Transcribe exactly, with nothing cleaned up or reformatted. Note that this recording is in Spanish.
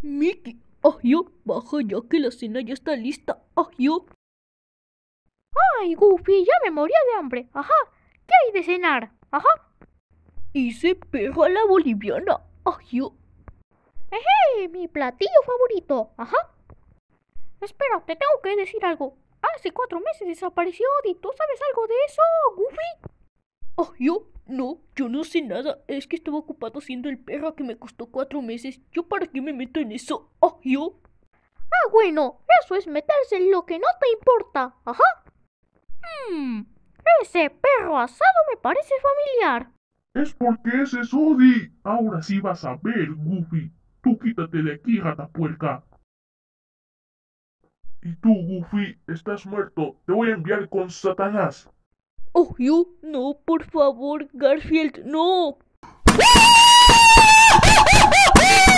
Mickey, yo, baja ya que la cena ya está lista. yo. Ay, Goofy, ya me moría de hambre. Ajá. ¿Qué hay de cenar? Ajá. Hice perro a la boliviana. yo. ¡Eje! Mi platillo favorito. Ajá. Espera, te tengo que decir algo. Hace cuatro meses desapareció Odie. ¿Tú sabes algo de eso, Goofy? yo. No, yo no sé nada. Es que estaba ocupado haciendo el perro que me costó cuatro meses. ¿Yo para qué me meto en eso? yo. Ah, bueno, eso es meterse en lo que no te importa. Ajá. Hmm, ese perro asado me parece familiar. Es porque ese es Odie. Ahora sí vas a ver, Goofy. Tú quítate de aquí, ratapuerca. Y tú, Goofy, estás muerto. Te voy a enviar con Satanás. yo. No, por favor, Garfield, no.